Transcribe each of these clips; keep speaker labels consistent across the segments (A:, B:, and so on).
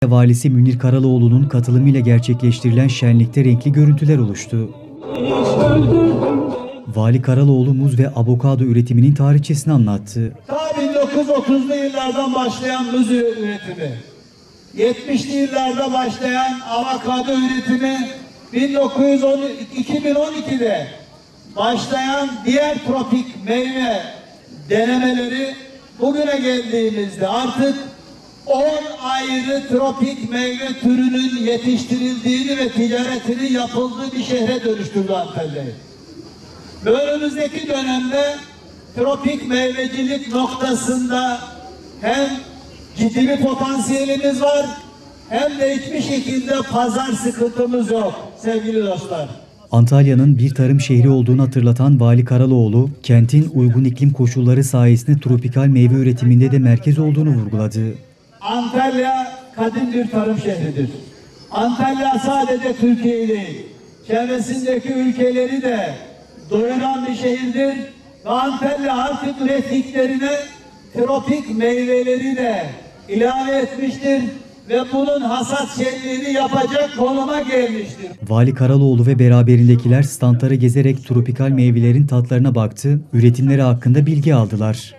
A: Valisi Münir Karaloğlu'nun katılımıyla gerçekleştirilen şenlikte renkli görüntüler oluştu. Vali Karaloğlu muz ve avokado üretiminin tarihçesini anlattı.
B: Ta 1930'lu yıllardan başlayan muz üretimi, 70'li yıllarda başlayan avokado üretimi, 2012'de başlayan diğer tropik meyve denemeleri, bugüne geldiğimizde artık 10 ayrı tropik meyve türünün yetiştirildiğini ve ticaretinin yapıldığı bir şehre dönüştürdü Antalya'yı. Önümüzdeki dönemde tropik meyvecilik noktasında hem ciddi bir potansiyelimiz var, hem de hiçbir şekilde pazar sıkıntımız yok sevgili dostlar.
A: Antalya'nın bir tarım şehri olduğunu hatırlatan Vali Karaloğlu, kentin uygun iklim koşulları sayesinde tropikal meyve üretiminde de merkez olduğunu vurguladı.
B: Antalya kadim bir tarım şehridir. Antalya sadece Türkiye'yi değil, çevresindeki ülkeleri de doyuran bir şehirdir. Ve Antalya artık ürettiklerine tropik meyveleri de ilave etmiştir ve bunun hasat şenliğini yapacak konuma gelmiştir.
A: Vali Karaloğlu ve beraberindekiler standları gezerek tropikal meyvelerin tatlarına baktı, üretimleri hakkında bilgi aldılar.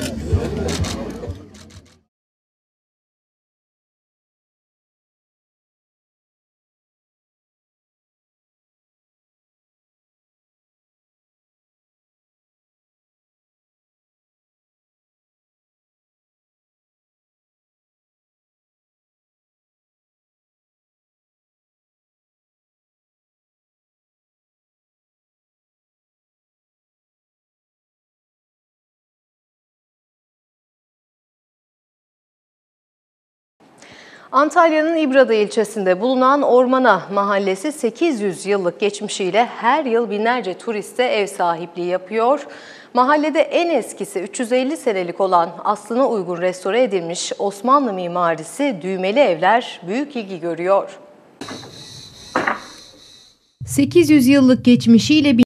C: Antalya'nın İbrada ilçesinde bulunan Ormana Mahallesi 800 yıllık geçmişiyle her yıl binlerce turiste ev sahipliği yapıyor. Mahallede en eskisi 350 senelik olan aslına uygun restore edilmiş Osmanlı mimarisi düğmeli evler büyük ilgi görüyor.
D: 800 yıllık geçmişiyle